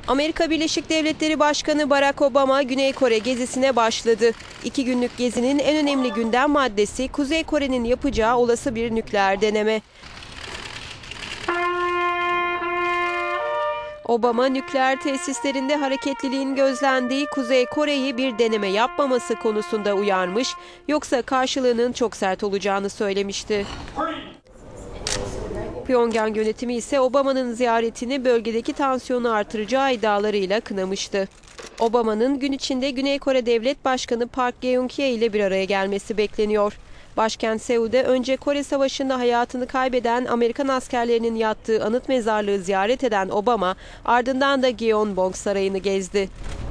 Amerika Birleşik Devletleri Başkanı Barack Obama Güney Kore gezisine başladı. 2 günlük gezinin en önemli gündem maddesi Kuzey Kore'nin yapacağı olası bir nükleer deneme. Obama, nükleer tesislerinde hareketliliğin gözlendiği Kuzey Kore'yi bir deneme yapmaması konusunda uyarmış, yoksa karşılığının çok sert olacağını söylemişti. Pyongyang yönetimi ise Obama'nın ziyaretini bölgedeki tansiyonu artıracağı iddialarıyla kınamıştı. Obama'nın gün içinde Güney Kore Devlet Başkanı Park Geun-hye ile bir araya gelmesi bekleniyor. Başkent Seul'de önce Kore Savaşı'nda hayatını kaybeden Amerikan askerlerinin yattığı anıt mezarlığı ziyaret eden Obama, ardından da Gyeongbok Sarayı'nı gezdi.